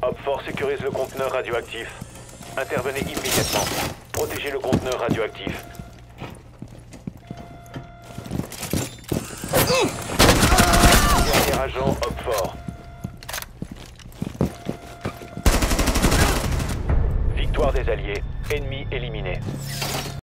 OPFOR sécurise le conteneur radioactif. Intervenez immédiatement. Protégez le conteneur radioactif. Dernier agent OPFOR. Victoire des Alliés. Ennemi éliminé.